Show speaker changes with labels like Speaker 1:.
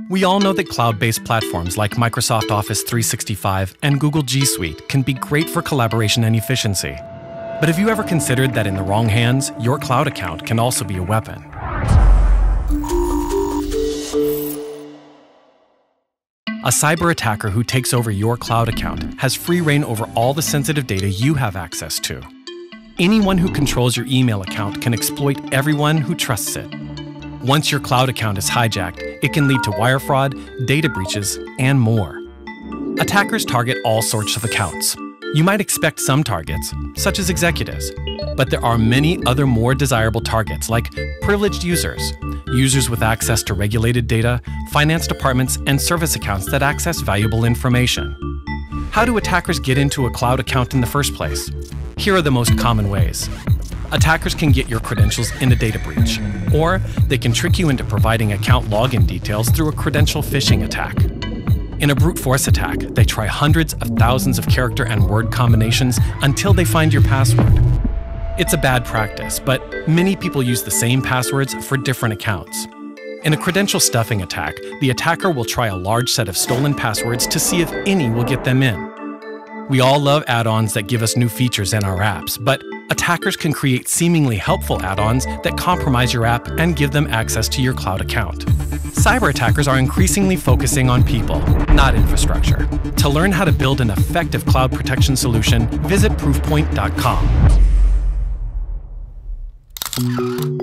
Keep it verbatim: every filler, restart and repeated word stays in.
Speaker 1: We all know that cloud-based platforms like Microsoft Office three sixty-five and Google G Suite can be great for collaboration and efficiency. But have you ever considered that in the wrong hands, your cloud account can also be a weapon? A cyber attacker who takes over your cloud account has free reign over all the sensitive data you have access to. Anyone who controls your email account can exploit everyone who trusts it. Once your cloud account is hijacked, it can lead to wire fraud, data breaches, and more. Attackers target all sorts of accounts. You might expect some targets, such as executives, but there are many other more desirable targets like privileged users, users with access to regulated data, finance departments, and service accounts that access valuable information. How do attackers get into a cloud account in the first place? Here are the most common ways. Attackers can get your credentials in a data breach, or they can trick you into providing account login details through a credential phishing attack. In a brute force attack, they try hundreds of thousands of character and word combinations until they find your password. It's a bad practice, but many people use the same passwords for different accounts. In a credential stuffing attack, the attacker will try a large set of stolen passwords to see if any will get them in. We all love add-ons that give us new features in our apps, but attackers can create seemingly helpful add-ons that compromise your app and give them access to your cloud account. Cyber attackers are increasingly focusing on people, not infrastructure. To learn how to build an effective cloud protection solution, visit proofpoint dot com.